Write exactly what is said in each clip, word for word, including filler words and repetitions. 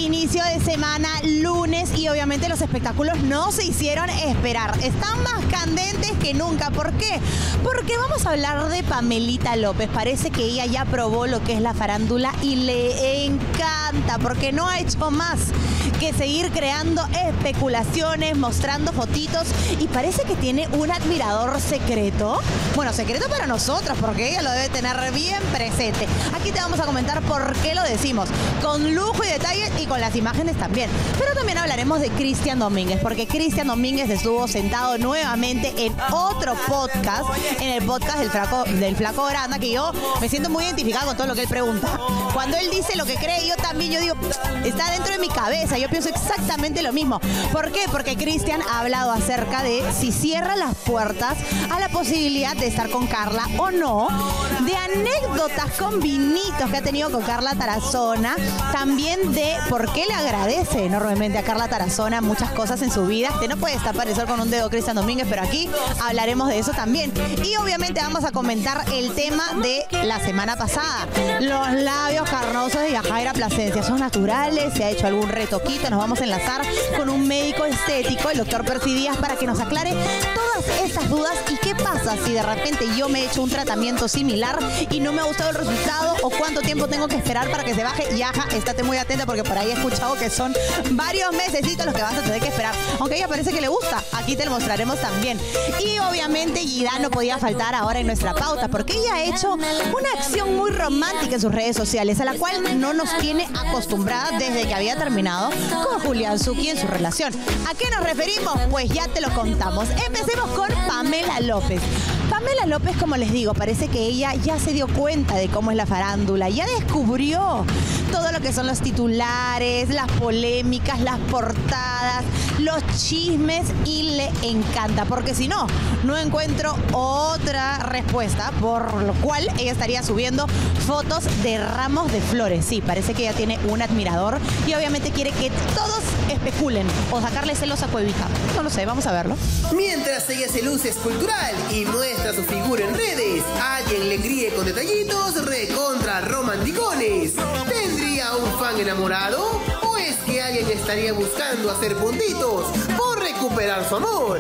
inicio de semana, lunes, y obviamente los espectáculos no se hicieron esperar. Están más candentes que nunca. ¿Por qué? Porque vamos a hablar de Pamelita López. Parece que ella ya probó lo que es la farándula y le encanta, porque no ha hecho más que seguir creando especulaciones, mostrando fotitos, y parece que tiene un admirador secreto. Bueno, secreto para nosotros, porque ella lo debe tener bien presente. Aquí te vamos a comentar por qué lo decimos, con lujo y detalles y con las imágenes también. Pero también hablaremos de Cristian Domínguez, porque Cristian Domínguez estuvo sentado nuevamente en otro podcast, en el podcast del Flaco, del Flaco Granda, que yo me siento muy identificada con todo lo que él pregunta. Cuando él dice lo que cree, yo también, yo digo, está dentro de mi cabeza, yo pienso exactamente lo mismo. ¿Por qué? Porque Cristian ha hablado acerca de si cierra las puertas a la posibilidad de estar con Carla o no, de anécdotas con vinitos que ha tenido con Carla Tarazona, también de por qué le agradece enormemente a Carla Tarazona muchas cosas en su vida. Te no puedes tapar el sol con un dedo, Cristian Domínguez, pero aquí hablaremos de eso también. Y obviamente vamos a comentar el tema de la semana pasada. Los labios carnosos de Yajaira Plasencia, ¿son naturales? ¿Se ha hecho algún retoquito? Nos vamos a enlazar con un médico estético, el doctor Percy Díaz, para que nos aclare todas estas dudas. ¿Y qué pasa si de repente yo me he hecho un tratamiento similar y no me ha gustado el resultado? ¿O cuánto tiempo tengo que esperar para que se baje? Yaja, estate muy atenta, porque por ahí he escuchado que son varios mesecitos los que vas a tener que esperar. Aunque a ella parece que le gusta, aquí te lo mostraremos también. Y obviamente Gida no podía faltar ahora en nuestra pauta, porque ella ha hecho una acción muy romántica en sus redes sociales, a la cual no nos tiene acostumbradas desde que había terminado con Julián Zucchi en su relación. ¿A qué nos referimos? Pues ya te lo contamos. Empecemos con Pamela López. Pamela López, como les digo, parece que ella ya se dio cuenta de cómo es la farándula, ya descubrió todo lo que son los titulares, las polémicas, las portadas, los chismes, y le encanta, porque si no, no encuentro otra respuesta por lo cual ella estaría subiendo fotos de ramos de flores. Sí, parece que ella tiene un admirador y obviamente quiere que todos especulen o sacarle celos a Cuevita. No lo sé, vamos a verlo. Mientras ella se luce escultural y muestra su figura en redes, alguien le críe con detallitos recontra romanticones. ¿Tendría un fan enamorado? ¿O es que alguien estaría buscando hacer puntitos por recuperar su amor?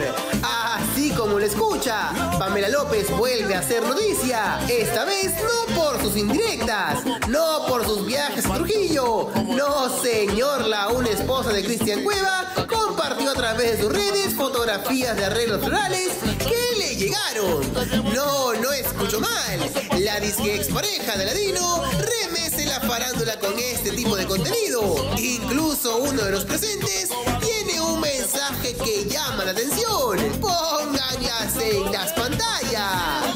Así como lo escucha, Pamela López vuelve a hacer noticia. Esta vez no por sus indirectas, no por sus viajes a Trujillo. No, señor, la una esposa de Cristian Cueva compartió a través de sus redes fotografías de arreglos florales que le llegaron. No, no escucho mal. La disque expareja de Ladino remece la farándula con este tipo de contenido. Incluso uno de los presentes tiene un mensaje que llama la atención. Pónganlas en las pantallas.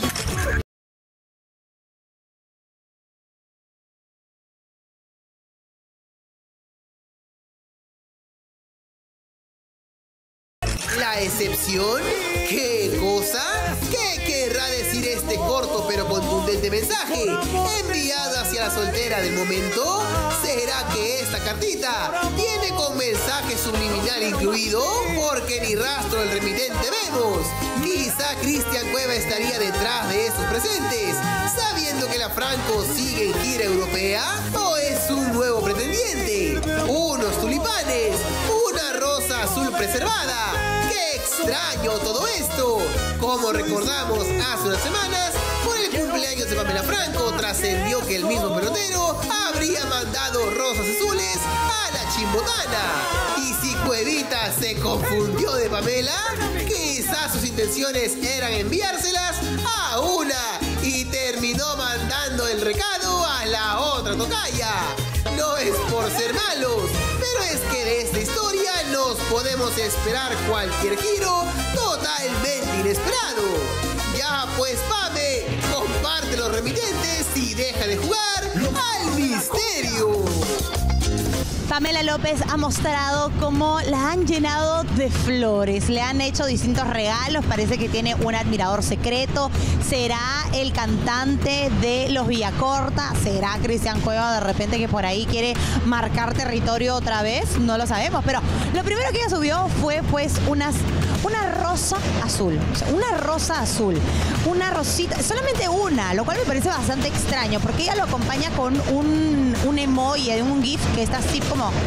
¿La excepción? ¿Qué cosa? ¿Qué querrá decir este corto pero contundente mensaje enviado hacia la soltera del momento? ¿Será que esta cartita viene con mensaje subliminal incluido? Porque ni rastro del remitente vemos. Quizá Cristian Cueva estaría detrás de estos presentes, sabiendo que la Franco sigue en gira europea. ¿O es un nuevo pretendiente? Unos tulipanes, una rosa azul preservada. ¡Qué extraño todo esto! Como recordamos hace unas semanas, por el cumpleaños de Pamela Franco, trascendió que el mismo pelotero habría mandado rosas azules a la chimbotana. Y si Cuevita se confundió de Pamela, quizás sus intenciones eran enviárselas a una y terminó mandando el recado a la otra tocaya. No es por ser malos, pero es que de esta historia nos podemos esperar cualquier giro totalmente inesperado. Ya pues, Pame, comparte los remitentes y deja de jugar al misterio. Pamela López ha mostrado cómo la han llenado de flores, le han hecho distintos regalos, parece que tiene un admirador secreto. ¿Será el cantante de Los Villacorta? ¿Será Cristian Cueva de repente que por ahí quiere marcar territorio otra vez? No lo sabemos, pero lo primero que ella subió fue pues unas, una rosa azul, o sea, una rosa azul, una rosita, solamente una, lo cual me parece bastante extraño porque ella lo acompaña con un, un emoji, un gif que está así como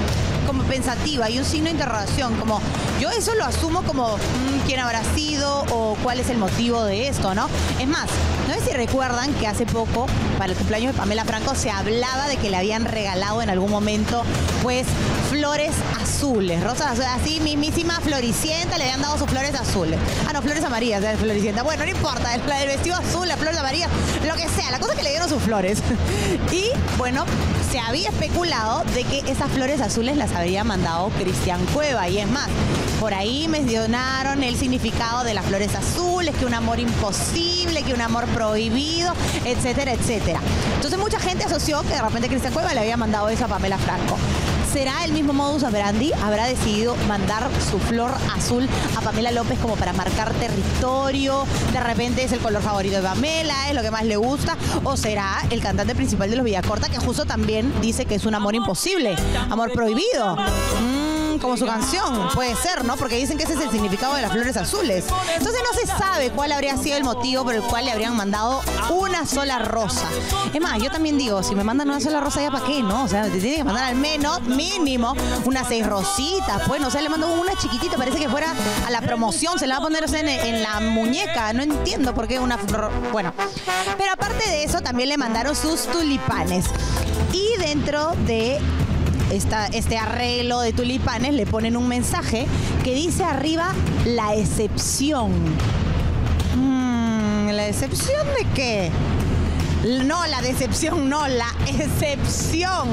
como pensativa y un signo de interrogación, como yo eso lo asumo como mmm, quién habrá sido o cuál es el motivo de esto, ¿no? Es más, no sé si recuerdan que hace poco, para el cumpleaños de Pamela Franco, se hablaba de que le habían regalado en algún momento, pues, flores azules, rosas azules, así mismísima Floricienta, le habían dado sus flores azules. Ah, no, flores amarillas de Floricienta. Bueno, no importa, el, el vestido azul, las flores amarillas, lo que sea, la cosa es que le dieron sus flores. Y, bueno, se había especulado de que esas flores azules las habría mandado Cristian Cueva. Y es más, por ahí mencionaron el significado de las flores azules, que un amor imposible, que un amor prohibido, etcétera, etcétera. Entonces mucha gente asoció que de repente Cristian Cueva le había mandado eso a Pamela Franco. ¿Será el mismo modus operandi? ¿Habrá decidido mandar su flor azul a Pamela López como para marcar territorio? ¿De repente es el color favorito de Pamela? ¿Es lo que más le gusta? ¿O será el cantante principal de los Villacorta, que justo también dice que es un amor imposible, amor prohibido? Mm, como su canción, puede ser, ¿no? Porque dicen que ese es el significado de las flores azules. Entonces no se sabe cuál habría sido el motivo por el cual le habrían mandado una sola rosa. Es más, yo también digo, si me mandan una sola rosa, ¿ya para qué, no? O sea, te tienen que mandar al menos, mínimo, unas seis rositas. Pues, no sé, le mando una chiquitita, parece que fuera a la promoción, se la va a poner, o sea, en, en la muñeca. No entiendo por qué una flor. Bueno, pero aparte de eso, también le mandaron sus tulipanes. Y dentro de Esta, este arreglo de tulipanes le ponen un mensaje que dice arriba la excepción. Mm, ¿La excepción de qué? No, la decepción, no, la excepción.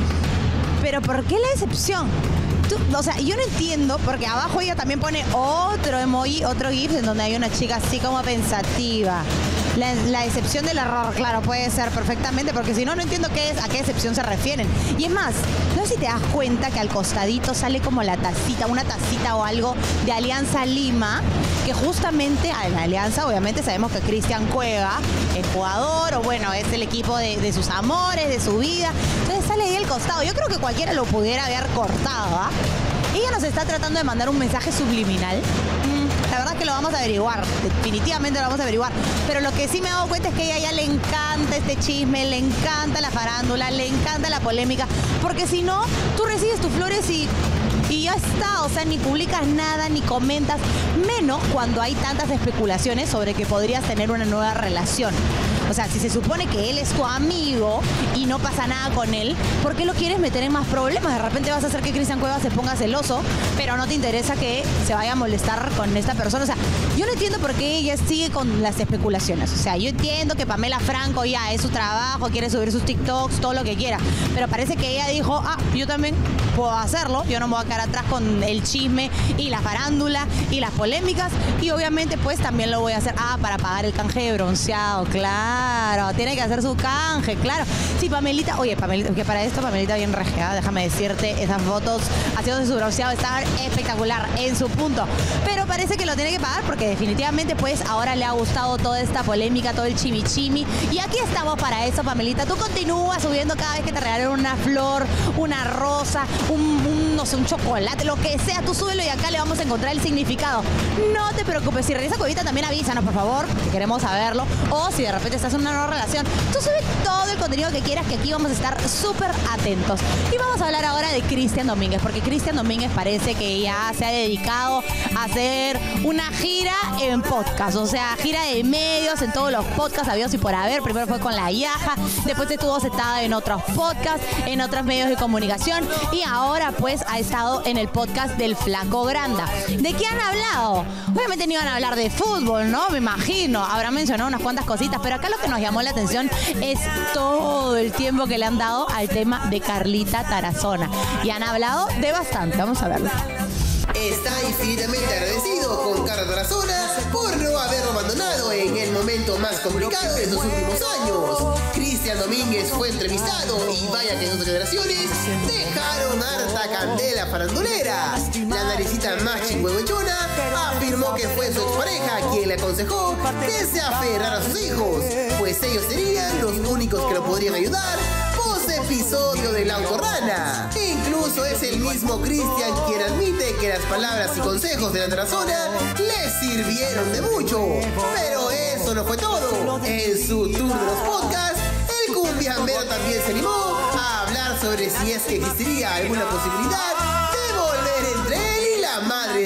¿Pero por qué la excepción? Tú, o sea, yo no entiendo, porque abajo ella también pone otro emoji, otro gif en donde hay una chica así como pensativa. La, la excepción del error, claro, puede ser perfectamente, porque si no, no entiendo qué es, a qué excepción se refieren. Y es más, no sé si te das cuenta que al costadito sale como la tacita, una tacita o algo de Alianza Lima, que justamente en la Alianza, obviamente sabemos que Cristian Cueva es jugador, o bueno, es el equipo de, de sus amores, de su vida. Entonces sale ahí el costado. Yo creo que cualquiera lo pudiera haber cortado, ¿ah? Ella nos está tratando de mandar un mensaje subliminal. Mm, la verdad es que lo vamos a averiguar, definitivamente lo vamos a averiguar. Pero lo que sí me he dado cuenta es que a ella ya le encanta este chisme, le encanta la farándula, le encanta la polémica. Porque si no, tú recibes tus flores y... Y ya está, o sea, ni publicas nada, ni comentas, menos cuando hay tantas especulaciones sobre que podrías tener una nueva relación. O sea, si se supone que él es tu amigo y no pasa nada con él, ¿por qué lo quieres meter en más problemas? De repente vas a hacer que Cristian Cueva se ponga celoso, pero no te interesa que se vaya a molestar con esta persona. O sea, yo no entiendo por qué ella sigue con las especulaciones. O sea, yo entiendo que Pamela Franco ya es su trabajo, quiere subir sus TikToks, todo lo que quiera, pero parece que ella dijo, ah, yo también puedo hacerlo, yo no me voy a quedar atrás con el chisme y la farándula y las polémicas, y obviamente pues también lo voy a hacer, ah, para pagar el canje de bronceado, claro, tiene que hacer su canje, claro. Sí, Pamelita, oye, Pamelita, que para esto Pamelita bien regiada, déjame decirte, esas fotos haciéndose su bronceado estaban espectacular, en su punto, pero parece que lo tiene que pagar porque definitivamente pues ahora le ha gustado toda esta polémica, todo el chimichimi, y aquí estamos para eso, Pamelita. Tú continúas subiendo cada vez que te regalaron una flor, una rosa, un, un no sé, un chocolate, lo que sea, tú súbelo y acá le vamos a encontrar el significado. No te preocupes, si regresa Cuevita también avísanos, por favor, que queremos saberlo, o si de repente estás en una nueva relación, tú sube todo el contenido que quieras, que aquí vamos a estar súper atentos. Y vamos a hablar ahora de Cristian Domínguez, porque Cristian Domínguez parece que ya se ha dedicado a hacer una gira en podcast, o sea, gira de medios en todos los podcasts habidos y por haber. Primero fue con La Yaja, después estuvo sentada en otros podcasts, en otros medios de comunicación, y ahora pues ha estado en el podcast del Flaco Granda. ¿De qué han hablado? Obviamente no iban a hablar de fútbol, ¿no? Me imagino, habrán mencionado unas cuantas cositas, pero acá lo que nos llamó la atención es todo el tiempo que le han dado al tema de Carlita Tarazona. Y han hablado de bastante, vamos a verlo. Está infinitamente agradecido con Carla Tarazona por no haberlo abandonado en el momento más complicado de sus últimos años. Cristian Domínguez fue entrevistado y vaya que en otras generaciones dejaron harta candela farandulera. La naricita más chingüengüechona afirmó que fue su expareja quien le aconsejó que se aferrara a sus hijos, pues ellos serían los únicos que lo podrían ayudar post episodio de La Autorrana. Incluso es el mismo Cristian quien admite que las palabras y consejos de la Tarazona le sirvieron de mucho. Pero eso no fue todo. En su tour de los podcasts, el cumbiambero también se animó a hablar sobre si es que existiría alguna posibilidad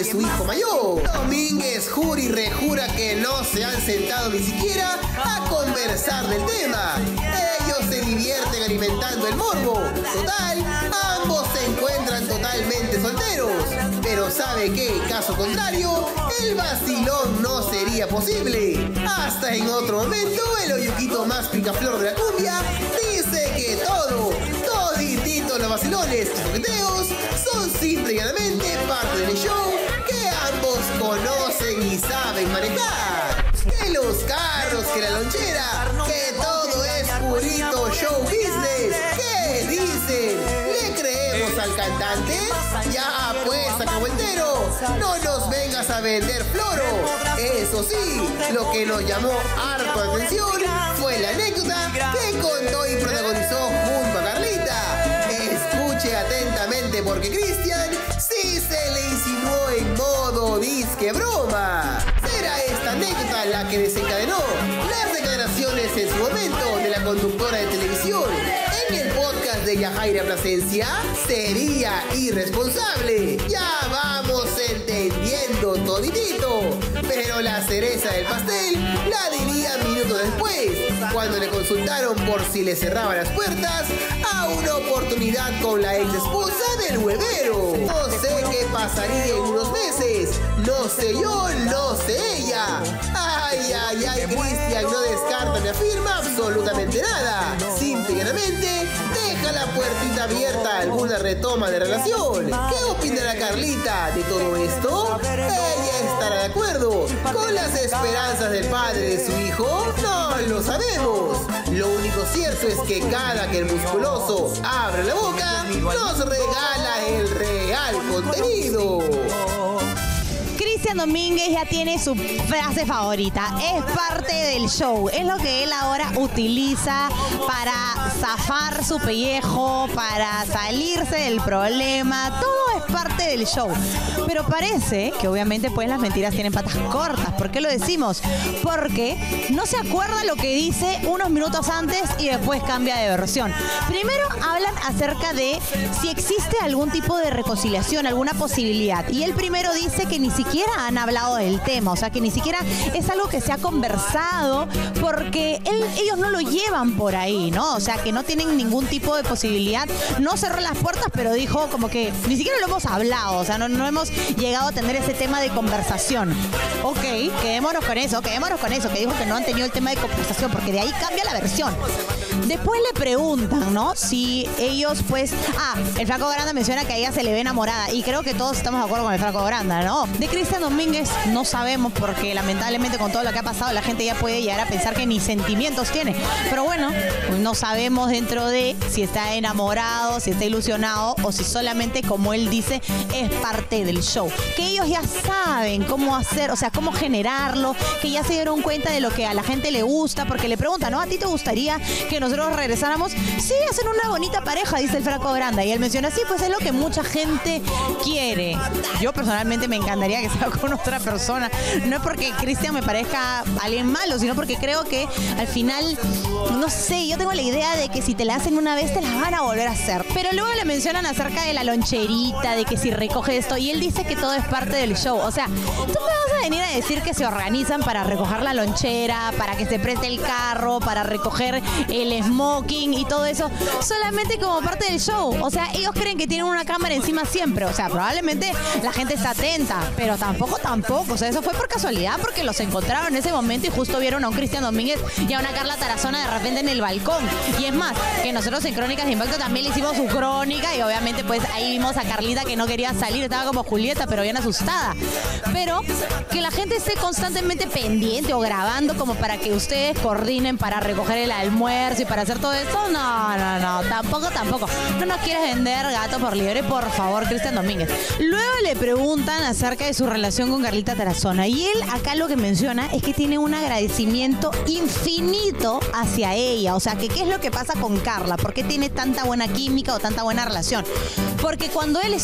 de su hijo mayor. Domínguez jura y rejura que no se han sentado ni siquiera a conversar del tema. Ellos se divierten alimentando el morbo. Total, ambos se encuentran totalmente solteros. Pero ¿sabe qué? Caso contrario, el vacilón no sería posible. Hasta en otro momento, el oyuquito más picaflor de la cumbia dice que todo, toditito los vacilones y coqueteos son simple y llanamente parte del show que ambos conocen y saben manejar. Que los carros, que la lonchera, que todo es purito show business. ¿Qué dicen? ¿Le creemos al cantante? Ya pues, acahuentero, no nos vengas a vender floro. Eso sí, lo que nos llamó harto la atención fue la anécdota que contó y protagonizó junto a Carlita. Escuche atentamente porque Cristian sí se le insinuó en modo disque broma. ¿Será esta anécdota la que desencadenó las declaraciones en su momento de la conductora de televisión en el podcast de Yajaira Plasencia? Sería irresponsable. Ya vamos entendiendo toditito. Pero la cereza del pastel la diría minutos después, cuando le consultaron por si le cerraba las puertas a una oportunidad con la ex esposa del huevero. No sé qué pasaría en unos meses. No sé yo, no sé ella. Ay, ay, ay, Cristian no descarta ni afirma absolutamente nada. Simple y llanamente deja la puertita abierta a alguna retoma de relación. ¿Qué opinará Carlita de todo esto? ¿Ella estará de acuerdo con las esperanzas del padre de su hijo? No lo sabemos. Lo único cierto es que cada que el musculoso abre la boca, nos regala el real contenido. Cristian Domínguez ya tiene su frase favorita. Es parte del show. Es lo que él ahora utiliza para zafar su pellejo, para salirse del problema. Todo es parte del show. Pero parece que obviamente pues las mentiras tienen patas cortas. ¿Por qué lo decimos? Porque no se acuerda lo que dice unos minutos antes y después cambia de versión. Primero hablan acerca de si existe algún tipo de reconciliación, alguna posibilidad. Y él primero dice que ni siquiera han hablado del tema, o sea que ni siquiera es algo que se ha conversado porque él, ellos no lo llevan por ahí, ¿no? O sea que no tienen ningún tipo de posibilidad. No cerró las puertas, pero dijo como que ni siquiera lo hemos hablado, o sea, no, no hemos llegado a tener ese tema de conversación. Ok, quedémonos con eso, quedémonos con eso, que dijo que no han tenido el tema de conversación, porque de ahí cambia la versión. Después le preguntan, ¿no? Si ellos, pues... Ah, el Flaco Granda menciona que a ella se le ve enamorada. Y creo que todos estamos de acuerdo con el Flaco Granda, ¿no? De Cristian Domínguez no sabemos porque lamentablemente con todo lo que ha pasado la gente ya puede llegar a pensar que ni sentimientos tiene. Pero bueno, no sabemos dentro de si está enamorado, si está ilusionado o si solamente, como él dice, es parte del show. Que ellos ya saben cómo hacer, o sea, cómo generarlo, que ya se dieron cuenta de lo que a la gente le gusta, porque le preguntan, ¿no? ¿A ti te gustaría que nosotros regresáramos? Sí, hacen una bonita pareja, dice el Flaco Granda. Y él menciona, sí, pues es lo que mucha gente quiere. Yo personalmente me encantaría que sea con otra persona. No es porque Cristian me parezca alguien malo, sino porque creo que al final, no sé, yo tengo la idea de que si te la hacen una vez, te la van a volver a hacer. Pero luego le mencionan acerca de la loncherita, de que si recoge esto, y él dice que todo es parte del show. O sea, tú me vas a venir a decir que se organizan para recoger la lonchera, para que se preste el carro, para recoger el smoking y todo eso, solamente como parte del show. O sea, ellos creen que tienen una cámara encima siempre. O sea, probablemente la gente está atenta, pero tampoco, tampoco. O sea, eso fue por casualidad, porque los encontraron en ese momento y justo vieron a un Cristian Domínguez y a una Carla Tarazona de repente en el balcón. Y es más, que nosotros en Crónicas de Impacto también le hicimos su crónica y obviamente pues ahí vimos a Carlita que no quería salir, estaba como Julieta, pero bien asustada. Pero que la gente esté constantemente pendiente o grabando como para que ustedes coordinen para recoger el almuerzo y para hacer todo esto, no, no, no, tampoco, tampoco. No nos quieres vender gato por liebre, por favor, Cristian Domínguez. Luego le preguntan acerca de su relación con Carlita Tarazona y él acá lo que menciona es que tiene un agradecimiento infinito hacia ella. O sea, que qué es lo que pasa con Carla, por qué tiene tanta buena química o tanta buena relación. Porque cuando él es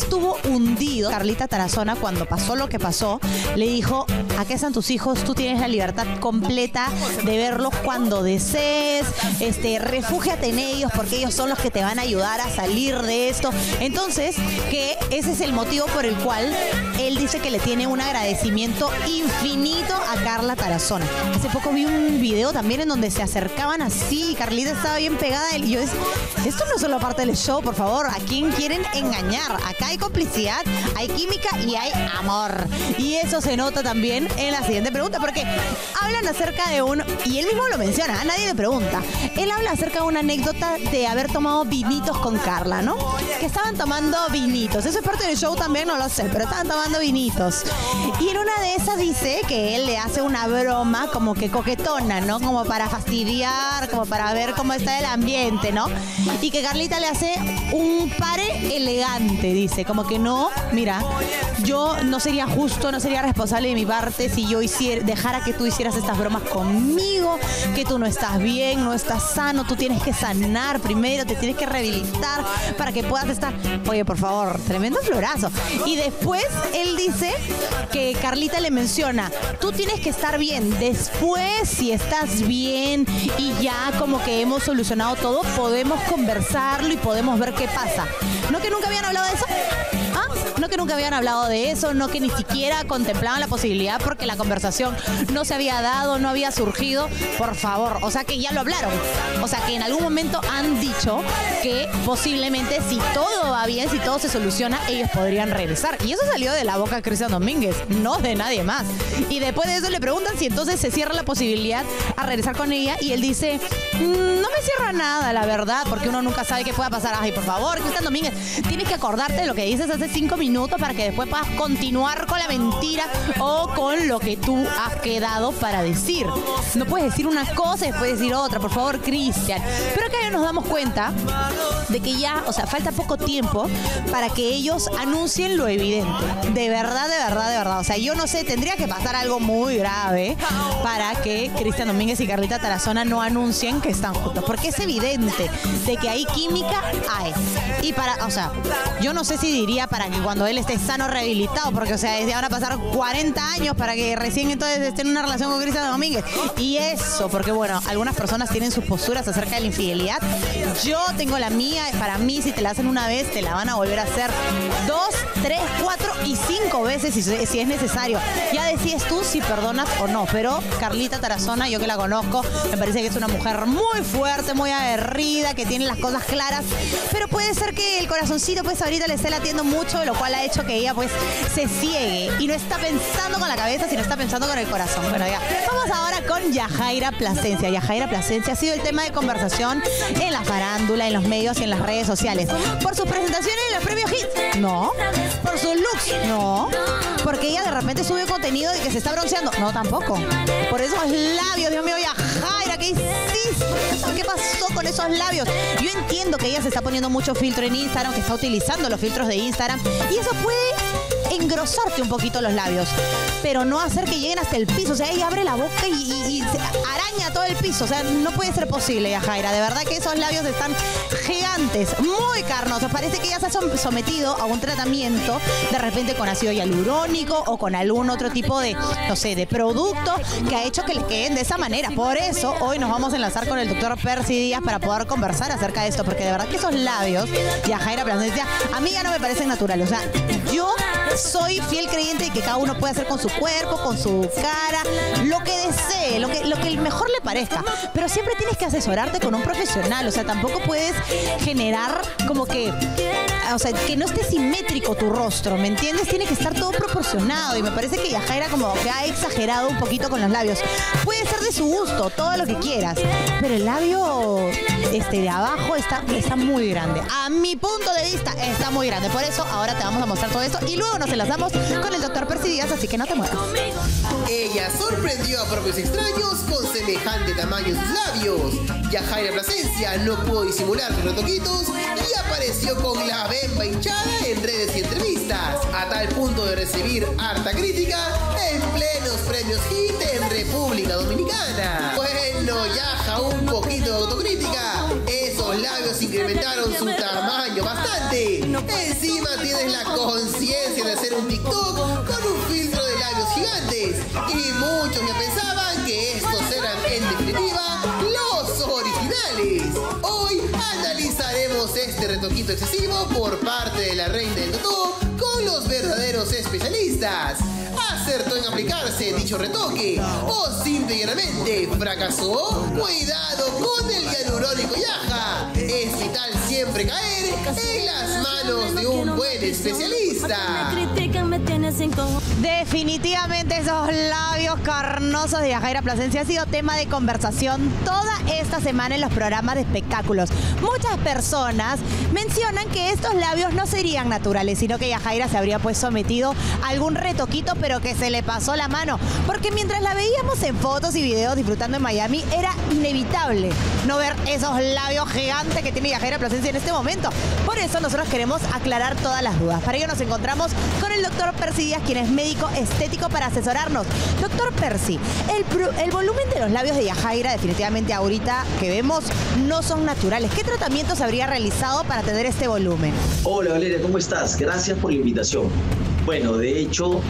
estuvo hundido. Carlita Tarazona, cuando pasó lo que pasó, le dijo, aquí están tus hijos, tú tienes la libertad completa de verlos cuando desees, este, refúgiate en ellos porque ellos son los que te van a ayudar a salir de esto. Entonces, que ese es el motivo por el cual él dice que le tiene un agradecimiento infinito a Carla Tarazona. Hace poco vi un video también en donde se acercaban así, Carlita estaba bien pegada a él, y yo decía, esto no es solo parte del show, por favor, ¿a quién quieren engañar? Acá hay complicidad, hay química y hay amor. Y eso se nota también en la siguiente pregunta, porque hablan acerca de un, y él mismo lo menciona, a nadie le pregunta, él habla acerca de una anécdota de haber tomado vinitos con Carla, ¿no? Que estaban tomando vinitos, eso es parte del show también, no lo sé, pero estaban tomando vinitos. Y en una de esas dice que él le hace una broma como que coquetona, ¿no? Como para fastidiar, como para ver cómo está el ambiente, ¿no? Y que Carlita le hace un pare elegante, dice, como que no, mira, yo no sería justo, no sería responsable de mi parte si yo hiciera, dejara que tú hicieras estas bromas conmigo, que tú no estás bien, no estás sano, tú tienes que sanar primero, te tienes que rehabilitar para que puedas estar. Oye, por favor, tremendo florazo. Y después él dice que Carlita le menciona, tú tienes que estar bien, después si estás bien y ya como que hemos solucionado todo, podemos conversarlo y podemos ver qué pasa. ¿No que nunca habían hablado de eso? ¿Ah? No que nunca habían hablado de eso, no que ni siquiera contemplaban la posibilidad porque la conversación no se había dado, no había surgido. Por favor, o sea que ya lo hablaron. O sea que en algún momento han dicho que posiblemente si todo va bien, si todo se soluciona, ellos podrían regresar. Y eso salió de la boca de Cristian Domínguez, no de nadie más. Y después de eso le preguntan si entonces se cierra la posibilidad a regresar con ella y él dice, mmm, no me cierra nada, la verdad, porque uno nunca sabe qué pueda pasar. Ay, por favor, Cristian Domínguez, tienes que acordarte de lo que dices hace cinco minutos para que después puedas continuar con la mentira o con lo que tú has quedado para decir. No puedes decir una cosa y después decir otra, por favor, Cristian. Pero acá ya nos damos cuenta de que ya, o sea, falta poco tiempo para que ellos anuncien lo evidente. De verdad, de verdad, de verdad. O sea, yo no sé, tendría que pasar algo muy grave para que Cristian Domínguez y Carlita Tarazona no anuncien que están juntos. Porque es evidente de que hay química, hay. Y para, o sea, yo no sé si diría para que cuando él esté sano, rehabilitado, porque, o sea, desde van a pasar cuarenta años para que recién entonces esté en una relación con Cristian Domínguez. Y eso, porque bueno, algunas personas tienen sus posturas acerca de la infidelidad. Yo tengo la mía, para mí, si te la hacen una vez, te la van a volver a hacer dos, tres, cuatro y cinco veces si, si es necesario. Ya decides tú si perdonas o no, pero Carlita Tarazona, yo que la conozco, me parece que es una mujer muy fuerte, muy aguerrida, que tiene las cosas claras, pero puede ser que el corazoncito pues ahorita le esté latiendo mucho, lo cual ha hecho que ella pues se ciegue y no está pensando con la cabeza, sino está pensando con el corazón. Bueno, ya, vamos ahora con Yajaira Plasencia. Yajaira Plasencia ha sido el tema de conversación en la farándula, en los medios y en las redes sociales. ¿Por sus presentaciones en los premios Hits? No. ¿Por sus looks? No. Porque ella de repente sube contenido de que se está bronceando. No, tampoco. Por esos labios, Dios mío, Yajaira, ¿qué hiciste? ¿Qué pasó con esos labios? Yo entiendo que ella se está poniendo mucho filtro en Instagram, que está utilizando los filtros de Instagram, y eso puede engrosarte un poquito los labios, pero no hacer que lleguen hasta el piso. O sea, ella abre la boca y, y, y araña todo el piso. O sea, no puede ser posible, Yajaira. De verdad que esos labios están gigantes, muy carnosos. Parece que ella se ha sometido a un tratamiento, de repente con ácido hialurónico o con algún otro tipo de, no sé, de producto que ha hecho que les queden de esa manera. Por eso, hoy nos vamos a enlazar con el doctor Percy Díaz para poder conversar acerca de esto, porque de verdad que esos labios, Yajaira Plasencia, a mí ya no me parecen naturales. O sea, yo soy fiel creyente de que cada uno puede hacer con su cuerpo, con su cara, lo que desee, lo que, lo que mejor le parezca. Pero siempre tienes que asesorarte con un profesional. O sea, tampoco puedes generar como que, o sea, que no esté simétrico tu rostro, ¿me entiendes? Tiene que estar todo proporcionado. Y me parece que Yajaira como que ha exagerado un poquito con los labios. Puede ser de su gusto, todo lo que quieras, pero el labio este de abajo está, está muy grande. A mi punto de vista está muy grande. Por eso ahora te vamos a mostrar todo esto y luego nos enlazamos con el doctor Percy Díaz, así que no te muevas. Ella sorprendió a propios extraños con semejante tamaño en sus labios. Yajaira Plasencia no pudo disimular sus retoquitos y apareció con la bemba hinchada en redes y entrevistas, a tal punto de recibir harta crítica en plenos premios Hit en República Dominicana. Bueno, Yaja, un poquito de autocrítica. Esos labios labios incrementaron su tamaño bastante. Encima tienes la conciencia de hacer un TikTok con un filtro de labios gigantes. Y muchos ya pensaban que estos eran en definitiva los originales. Hoy analizaremos este retoquito excesivo por parte de la reina del totó con los verdaderos especialistas. ¿Acertó en aplicarse dicho retoque o simple y llanamente fracasó? Cuidado con el hialurónico Yaja. Es vital siempre caer en las manos de un buen especialista. Definitivamente esos labios carnosos de Yajaira Plasencia ha sido tema de conversación toda esta semana en los programas de espectáculos. Muchas personas mencionan que estos labios no serían naturales, sino que Yajaira se habría pues sometido a algún retoquito, pero que se le pasó la mano. Porque mientras la veíamos en fotos y videos disfrutando en Miami, era inevitable no ver esos labios gigantes que tiene Yajaira Plasencia en este momento. Por eso nosotros queremos aclarar todas las dudas. Para ello nos encontramos con el doctor Percy Díaz, quien es médico estético, para asesorarnos. Doctor Percy, el, el volumen de los labios de Yajaira definitivamente ahorita que vemos no son naturales. ¿Qué tratamientos habría realizado para tener este volumen? Hola Valeria, ¿cómo estás? Gracias por la invitación. Bueno, de hecho,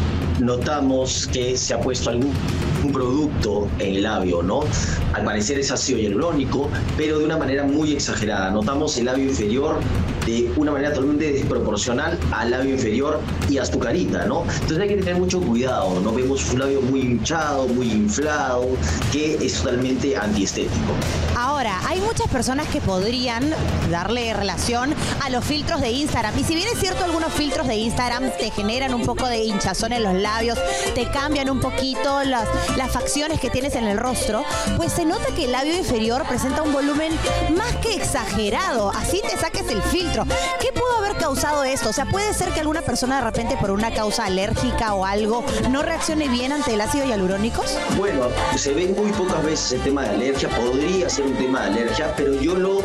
notamos que se ha puesto algún un producto en el labio, ¿no? Al parecer es ácido hialurónico, pero de una manera muy exagerada. Notamos el labio inferior de una manera totalmente desproporcional al labio inferior y a su carita, ¿no? Entonces hay que tener mucho cuidado, ¿no? Vemos un labio muy hinchado, muy inflado, que es totalmente antiestético. Ahora, hay muchas personas que podrían darle relación a los filtros de Instagram. Y si bien es cierto, algunos filtros de Instagram te generan un poco de hinchazón en los labios, te cambian un poquito las, las facciones que tienes en el rostro, pues se nota que el labio inferior presenta un volumen más que exagerado. Así te saques el filtro. ¿Qué pudo haber causado esto? O sea, ¿puede ser que alguna persona de repente por una causa alérgica o algo no reaccione bien ante el ácido hialurónico? Bueno, se ve muy pocas veces el tema de alergia. Podría ser un tema de alergia, pero yo lo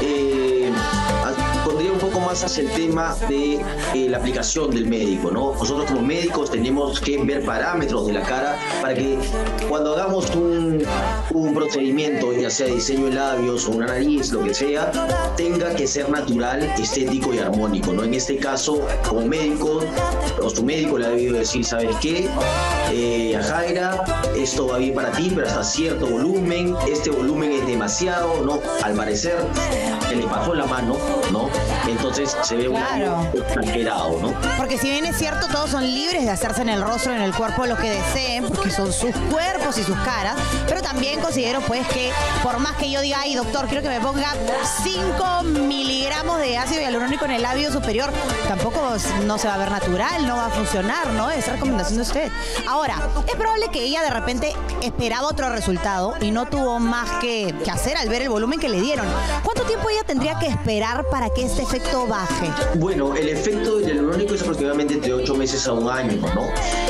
eh, pondría un poco más hacia el tema de eh, la aplicación del médico, ¿no? Nosotros como médicos tenemos que ver parámetros de la cara para que cuando hagamos un, un procedimiento, ya sea diseño de labios o una nariz, lo que sea, tenga que ser natural, estético y armónico, ¿no? En este caso, como médico, o tu médico le ha debido decir, ¿sabes qué? Eh, Yajaira, esto va bien para ti, pero hasta cierto volumen, este volumen es demasiado, ¿no? Al parecer, que le pasó la mano, ¿no? Entonces se ve claro. un exagerado, ¿no? Porque si bien es cierto, todos son libres de hacerse en el rostro, en el cuerpo, lo que deseen, porque son sus cuerpos y sus caras, pero también considero pues que por más que yo diga, ay doctor, quiero que me ponga cinco miligramos de ácido hialurónico en el labio superior, tampoco no se va a ver natural, no va a funcionar, ¿no? Es recomendación de usted. Ahora, es probable que ella de repente esperaba otro resultado y no tuvo más que, que hacer al ver el volumen que le dieron. ¿Cuánto tiempo ella tendría que esperar para que este efecto baje? Bueno, el efecto del hialurónico es aproximadamente entre ocho meses a un año, ¿no?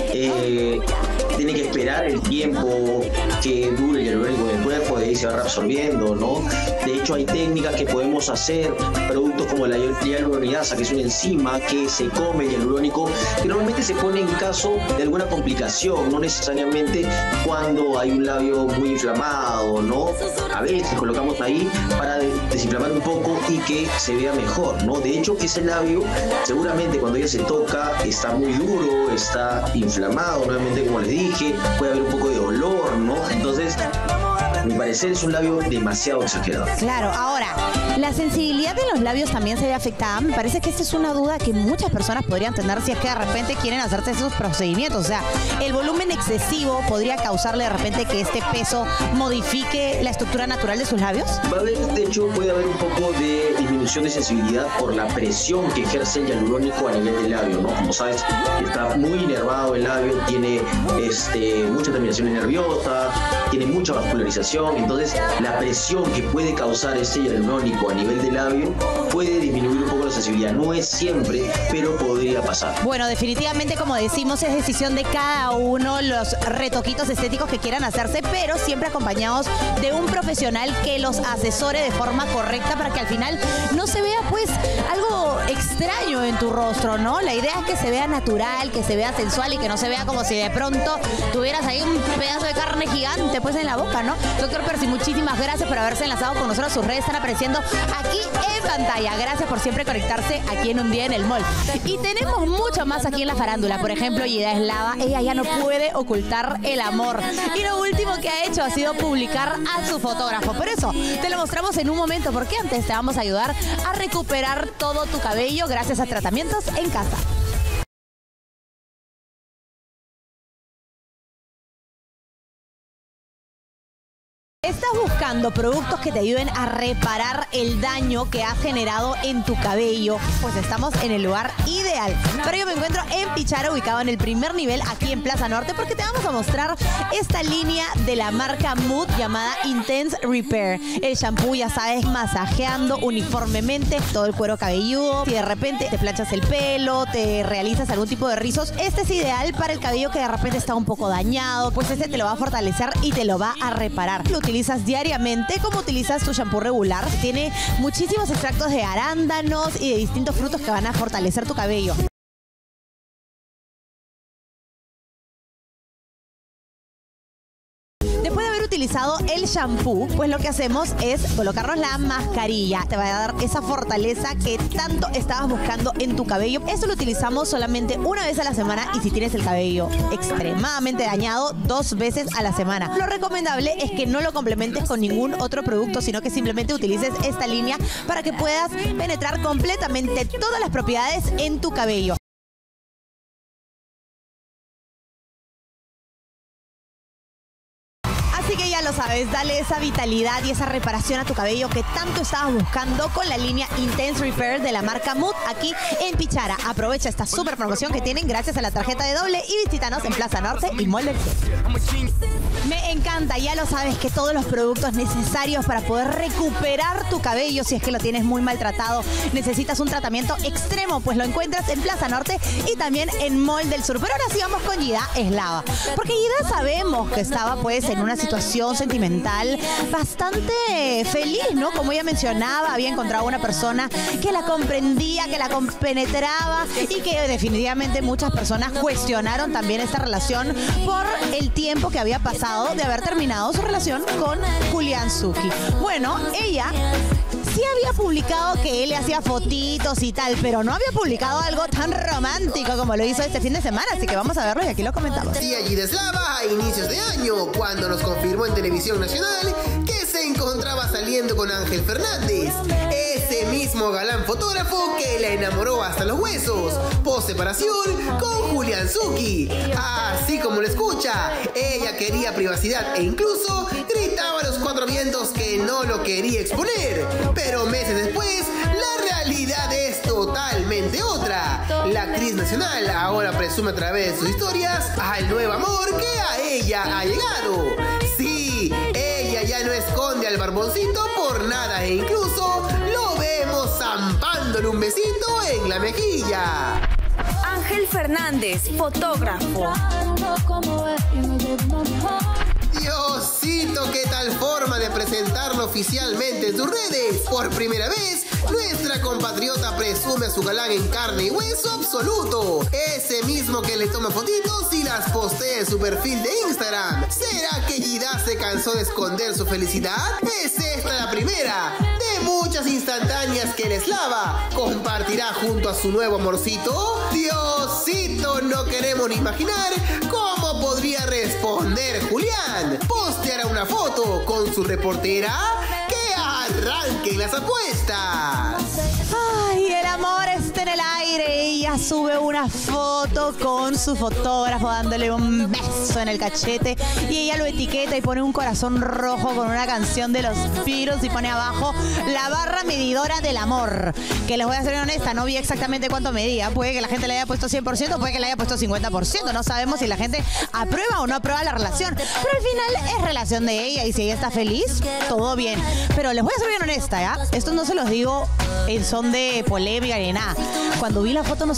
Eh, tiene que esperar el tiempo que dure el hialurónico en el cuerpo, de ahí se va reabsorbiendo, ¿no? De hecho, hay técnicas que podemos hacer, productos como la hialuronidasa, que es una enzima que se come el hialurónico, que normalmente se pone en caso de alguna complicación, no necesariamente cuando hay un labio muy inflamado, ¿no? A veces colocamos ahí para desinflamar un poco y que se vea mejor, ¿no? De hecho, ese labio seguramente cuando ella se toca está muy duro, está inflamado, nuevamente como les dije, puede haber un poco de dolor, ¿no? Entonces, a mi parecer es un labio demasiado exagerado. Claro, ahora, ¿la sensibilidad de los labios también se ve afectada? Me parece que esta es una duda que muchas personas podrían tener si es que de repente quieren hacerse esos procedimientos. O sea, ¿el volumen excesivo podría causarle de repente que este peso modifique la estructura natural de sus labios? Va a haber, de hecho, puede haber un poco de disminución de sensibilidad por la presión que ejerce el hialurónico a nivel del labio, ¿no? Como sabes, está muy inervado el labio, tiene este, muchas terminaciones nerviosas, tiene mucha vascularización. Entonces la presión que puede causar este hialurónico a nivel del labio puede disminuir un poco la sensibilidad. No es siempre, pero podría pasar. Bueno, definitivamente, como decimos, es decisión de cada uno los retoquitos estéticos que quieran hacerse, pero siempre acompañados de un profesional que los asesore de forma correcta para que al final no se vea pues algo extraño en tu rostro, ¿no? La idea es que se vea natural, que se vea sensual y que no se vea como si de pronto tuvieras ahí un pedazo de carne gigante pues en la boca, ¿no? Doctor Percy, muchísimas gracias por haberse enlazado con nosotros. Sus redes están apareciendo aquí en pantalla. Gracias por siempre conectarse aquí en Un Día en el Mall. Y tenemos mucho más aquí en la farándula. Por ejemplo, Yida Eslava, ella ya no puede ocultar el amor. Y lo último que ha hecho ha sido publicar a su fotógrafo. Por eso te lo mostramos en un momento, porque antes te vamos a ayudar a recuperar todo tu cabello gracias a tratamientos en casa. ¿Estás buscando productos que te ayuden a reparar el daño que has generado en tu cabello? Pues estamos en el lugar ideal. Para ello me encuentro en Pichara, ubicado en el primer nivel aquí en Plaza Norte, porque te vamos a mostrar esta línea de la marca Mood llamada Intense Repair. El shampoo, ya sabes, masajeando uniformemente todo el cuero cabelludo. Si de repente te planchas el pelo, te realizas algún tipo de rizos, este es ideal para el cabello que de repente está un poco dañado, pues este te lo va a fortalecer y te lo va a reparar. Lo utilizas diariamente como utilizas tu shampoo regular. Tiene muchísimos extractos de arándanos y de distintos frutos que van a fortalecer tu cabello. Después de haber utilizado el shampoo, pues lo que hacemos es colocarnos la mascarilla. Te va a dar esa fortaleza que tanto estabas buscando en tu cabello. Eso lo utilizamos solamente una vez a la semana, y si tienes el cabello extremadamente dañado, dos veces a la semana. Lo recomendable es que no lo complementes con ningún otro producto, sino que simplemente utilices esta línea para que puedas penetrar completamente todas las propiedades en tu cabello. Así que ya lo sabes, dale esa vitalidad y esa reparación a tu cabello que tanto estabas buscando con la línea Intense Repair de la marca Mood aquí en Pichara. Aprovecha esta super promoción que tienen gracias a la tarjeta de doble y visítanos en Plaza Norte y Mall del Sur. Me encanta, ya lo sabes, que todos los productos necesarios para poder recuperar tu cabello, si es que lo tienes muy maltratado, necesitas un tratamiento extremo, pues lo encuentras en Plaza Norte y también en Mall del Sur. Pero ahora sí vamos con Yida Eslava, porque Yida sabemos que estaba pues en una situación sentimental bastante feliz, ¿no? Como ella mencionaba, había encontrado una persona que la comprendía, que la compenetraba, y que definitivamente muchas personas cuestionaron también esta relación por el tiempo que había pasado de haber terminado su relación con Julián Zucchi. Bueno, ella sí había publicado que él le hacía fotitos y tal, pero no había publicado algo tan romántico como lo hizo este fin de semana, así que vamos a verlo y aquí lo comentamos. Y allí de Slava a inicios de año, cuando nos confirmó en Televisión Nacional que se encontraba saliendo con Ángel Fernández, ese mismo galán fotógrafo que la enamoró hasta los huesos, post separación con Julián Zucchi. Así como lo escucha, ella quería privacidad e incluso gritaba a los cuatro vientos que no lo quería exponer. Pero meses después, la realidad es totalmente otra. La actriz nacional ahora presume a través de sus historias al nuevo amor que a ella ha llegado. Sí, ella ya no esconde al barboncito por nada e incluso lo vemos zampándole un besito en la mejilla. Ángel Fernández, fotógrafo. Diosito, qué tal forma de presentarlo oficialmente en sus redes. Por primera vez, nuestra compatriota presume a su galán en carne y hueso absoluto. Ese mismo que le toma fotitos y las postea en su perfil de Instagram. ¿Será que Yida se cansó de esconder su felicidad? ¿Es esta la primera de muchas instantáneas que el Eslava compartirá junto a su nuevo amorcito? Diosito, no queremos ni imaginar cómo podría responder Julián. Posteará una foto con su reportera. ¡Que arranquen las apuestas! Ay, el amor está en el aire. Ella sube una foto con su fotógrafo dándole un beso en el cachete y ella lo etiqueta y pone un corazón rojo con una canción de los Beatles y pone abajo la barra medidora del amor. Que les voy a ser honesta, no vi exactamente cuánto medía. Puede que la gente le haya puesto cien por ciento, puede que le haya puesto cincuenta por ciento. No sabemos si la gente aprueba o no aprueba la relación. Pero al final es relación de ella y si ella está feliz, todo bien. Pero les voy a ser bien honesta, ¿ya? Esto no se los digo en son de polémica ni nada. Cuando vi la foto no sé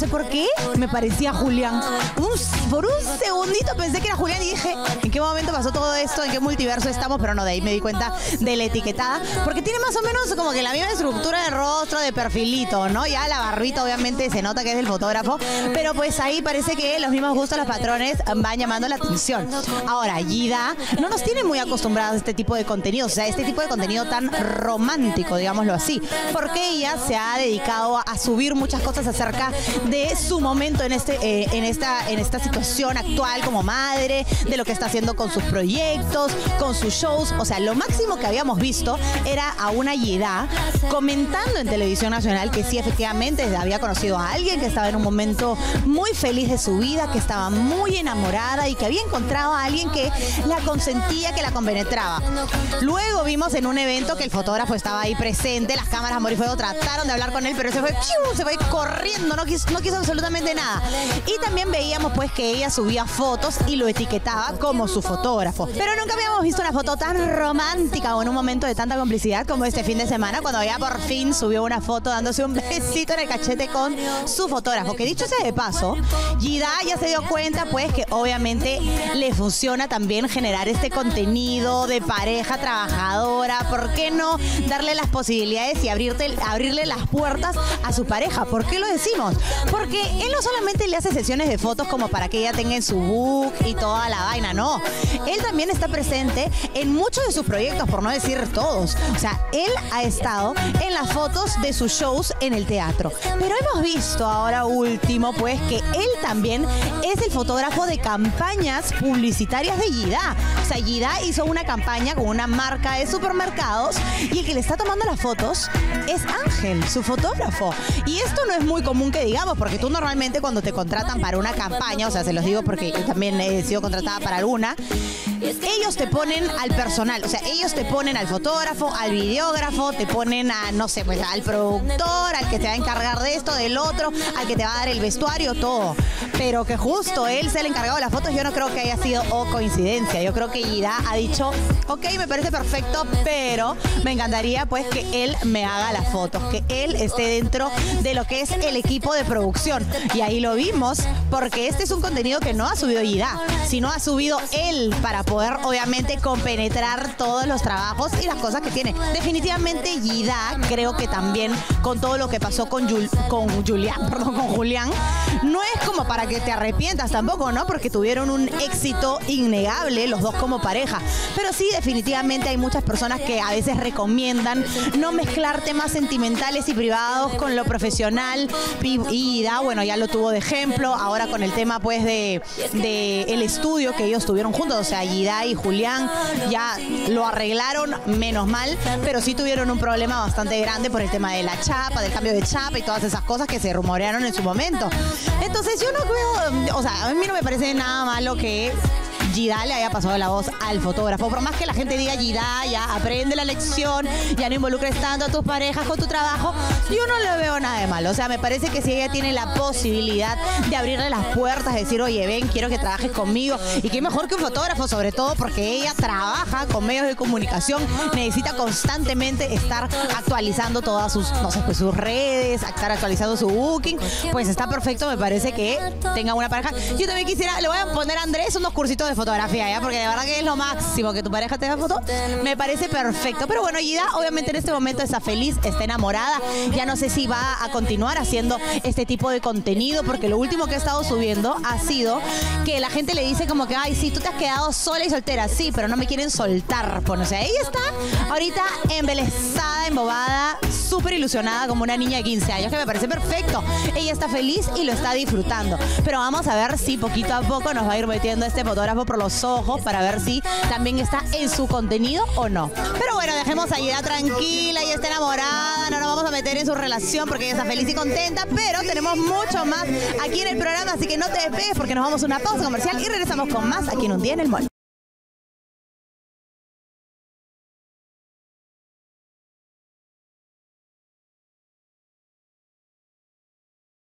sé por qué, me parecía Julián. Un, por un segundito pensé que era Julián y dije, ¿en qué momento pasó todo esto? ¿En qué multiverso estamos? Pero no, de ahí me di cuenta de la etiquetada, porque tiene más o menos como que la misma estructura de rostro, de perfilito, ¿no? Ya la barbita obviamente se nota que es del fotógrafo, pero pues ahí parece que los mismos gustos, los patrones van llamando la atención. Ahora, Yida no nos tiene muy acostumbrados a este tipo de contenido, o sea, este tipo de contenido tan romántico, digámoslo así, porque ella se ha dedicado a subir muchas cosas acerca de su momento en este, eh, en esta, en esta situación actual como madre, de lo que está haciendo con sus proyectos, con sus shows. O sea, lo máximo que habíamos visto era a una Yida comentando en Televisión Nacional que sí, efectivamente, había conocido a alguien que estaba en un momento muy feliz de su vida, que estaba muy enamorada y que había encontrado a alguien que la consentía, que la compenetraba. Luego vimos en un evento que el fotógrafo estaba ahí presente, las cámaras Amor y Fuego trataron de hablar con él, pero se fue, ¡piu! se fue corriendo, no quiso, no quiso absolutamente nada. Y también veíamos pues que ella subía fotos y lo etiquetaba como su fotógrafo. Pero nunca habíamos visto una foto tan romántica o en un momento de tanta complicidad como este fin de semana, cuando ella por fin subió una foto dándose un besito en el cachete con su fotógrafo. Que dicho sea de paso, Yida ya se dio cuenta pues que obviamente le funciona también generar este contenido de pareja trabajadora. ¿Por qué no darle las posibilidades y abrirte, abrirle las puertas a su pareja? ¿Por qué lo decimos? Porque él no solamente le hace sesiones de fotos como para que ella tenga en su book y toda la vaina, no. Él también está presente en muchos de sus proyectos, por no decir todos. O sea, él ha estado en las fotos de sus shows en el teatro. Pero hemos visto ahora último, pues, que él también es el fotógrafo de campañas publicitarias de Yida. O sea, Yida hizo una campaña con una marca de supermercados y el que le está tomando las fotos es Ángel, su fotógrafo. Y esto no es muy común que digamos, porque tú normalmente cuando te contratan para una campaña, o sea, se los digo porque yo también he sido contratada para alguna, ellos te ponen al personal, o sea, ellos te ponen al fotógrafo, al videógrafo, te ponen a, no sé, pues al productor, al que te va a encargar de esto, del otro, al que te va a dar el vestuario, todo. Pero que justo él sea el encargado de las fotos, yo no creo que haya sido o coincidencia. Yo creo que Yida ha dicho, ok, me parece perfecto, pero me encantaría pues que él me haga las fotos, que él esté dentro de lo que es el equipo de producción. Y ahí lo vimos, porque este es un contenido que no ha subido Yida, sino ha subido él para poder obviamente compenetrar todos los trabajos y las cosas que tiene. Definitivamente Yida, creo que también con todo lo que pasó con, Jul con Julián, perdón, con Julián, no es como para que te arrepientas tampoco, ¿no? Porque tuvieron un éxito innegable los dos como pareja. Pero sí, definitivamente hay muchas personas que a veces recomiendan no mezclar temas sentimentales y privados con lo profesional. Y Yida, bueno, ya lo tuvo de ejemplo ahora con el tema pues de, de el estudio que ellos tuvieron juntos. O sea, Yida y Julián ya lo arreglaron, menos mal, pero sí tuvieron un problema bastante grande por el tema de la chapa, del cambio de chapa y todas esas cosas que se rumorearon en su momento. Entonces yo no creo, o sea, a mí no me parece nada malo que Yida le haya pasado la voz al fotógrafo. Por más que la gente diga, Yida, ya aprende la lección, ya no involucres tanto a tus parejas con tu trabajo, yo no le veo nada de malo. O sea, me parece que si ella tiene la posibilidad de abrirle las puertas, de decir, oye, ven, quiero que trabajes conmigo, y qué mejor que un fotógrafo, sobre todo porque ella trabaja con medios de comunicación, necesita constantemente estar actualizando todas sus, no sé, pues sus redes, estar actualizando su booking, pues está perfecto, me parece que tenga una pareja. Yo también quisiera, le voy a poner a Andrés unos cursitos de fotografía, ¿ya? Porque de verdad que es lo máximo que tu pareja te haga foto. Me parece perfecto. Pero bueno, Yida obviamente en este momento está feliz, está enamorada. Ya no sé si va a continuar haciendo este tipo de contenido, porque lo último que ha estado subiendo ha sido que la gente le dice como que, ay, sí, tú te has quedado sola y soltera. Sí, pero no me quieren soltar. Bueno, o sea, ella está ahorita embelesada, embobada, súper ilusionada como una niña de quince años, que me parece perfecto. Ella está feliz y lo está disfrutando. Pero vamos a ver si poquito a poco nos va a ir metiendo este fotógrafo por los ojos para ver si también está en su contenido o no. Pero bueno, dejemos a Yida tranquila, ella está enamorada, no nos vamos a meter en su relación porque ella está feliz y contenta, pero tenemos mucho más aquí en el programa, así que no te despegues porque nos vamos a una pausa comercial y regresamos con más aquí en Un Día en el Mall.